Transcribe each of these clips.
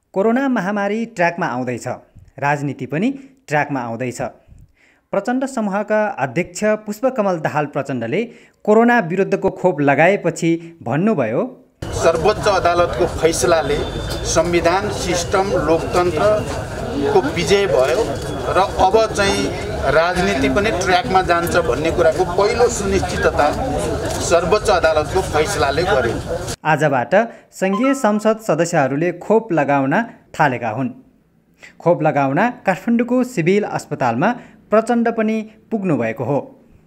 Corona महामारी ट्र्याकमा आउँदैछ, राजनीति पनि ट्र्याकमा आउँदैछ। प्रचण्ड समूहका अध्यक्ष पुष्पकमल दाहाल प्रचण्डले कोरोना विरुद्धको खोप लगाएपछि भन्नुभयो, सर्वोच्च अदालतको फैसलाले संविधान सिस्टम लोकतन्त्रको विजय भयो र अब चाहिँ राजनीति पनि ट्र्याकमा जान्छ भन्ने कुराको पहिलो सुनिश्चितता सर्वोच्च अदालतको फैसलाले गर्यो। आजबाट संघीय संसद सदस्यहरूले खोप लगाउन थालेका हुन्। खोप लगाउन काठमाडौँको सिभिल अस्पतालमा प्रचण्ड पनि पुग्नु भएको हो।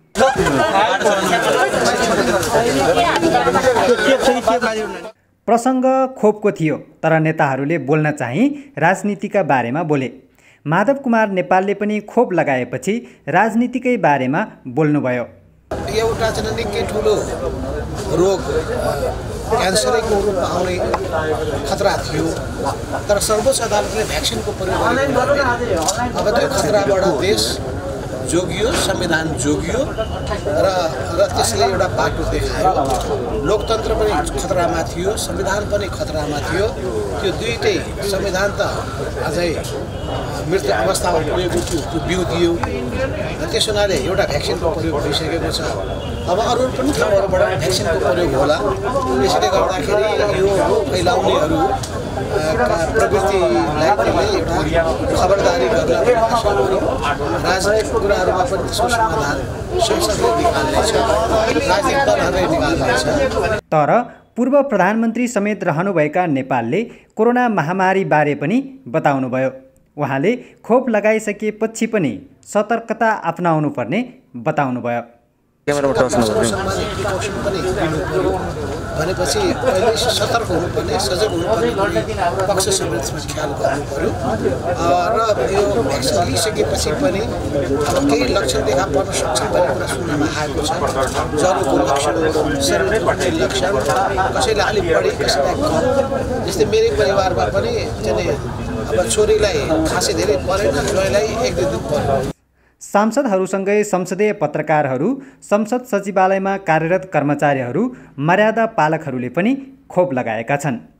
प्रसङ्ग खोपको थियो, तर नेताहरूले बोल्न चाहिँ राजनीतिका बारेमा बोले। माधव कुमार नेपालले पनि खोप लगाएपछि राजनीतिकै बारेमा बोल्नुभयो। एउटा चाहिँ निकै ठुलो रोग क्यान्सरको रूपमा आउने खतरा थियो, तर सर्वोच्च अदालतले भ्याक्सिनको प्रयोग गरेको अब त्यो खतराबाट देश जोगियो, संविधान जोगियो र त्यसले एउटा बाटो देखायो। लोकतन्त्र पनि खतरामा थियो, संविधान पनि खतरामा थियो। त्यो दुईटै संविधान त अझै मृत्यु अवस्थामा पुगेको थियो, त्यो बिउ दियो। त्यस हुनाले एउटा भ्याक्सिनको प्रयोग भइसकेको छ। अब अरू पनि ठाउँहरूबाट भ्याक्सिनको प्रयोग होला। त्यसले गर्दाखेरि यो रोग फैलाउनेहरू प्रवृत्तिलाई एउटा खबरदारी गर्न राजनीतिक कुराहरूमा पनि त्यसको समाधान संसदले निकाल्नेछ, राजनीतिक दलहरूले निकाल्नेछ। तर पूर्व प्रधानमन्त्री समेत रहनुभएका नेपालले कोरोना महामारी बारे पनि बताउनुभयो। उहाँले खोप लगाइसकेपछि पनि सतर्कता अपनाउनु पर्ने बताउनुभयो। भनेपछि पहिले सतर्क हुनुपर्ने, सजग हुनुपर्ने, पक्ष समेतमा ख्याल गर्नु पर्यो र यो भ्याक्सिन लिइसकेपछि पनि अब केही लक्षण देखा पर्न सक्छ भन्ने कुरा सुन्नमा आएको छ। ज्वरोको लक्षण, शरीर दुख्ने लक्षण, कसैलाई अलिक बढी, कसैलाई कम। जस्तै मेरै परिवारमा पनि अब छोरीलाई खासै धेरै परेन, ज्वाइँलाई 1-2 दिन पर्यो। सांसदहरूसँगै संसदीय पत्रकारहरू, संसद सचिवालयमा कार्यरत कर्मचारीहरू, मर्यादा पालकहरूले पनि खोप लगाएका छन्।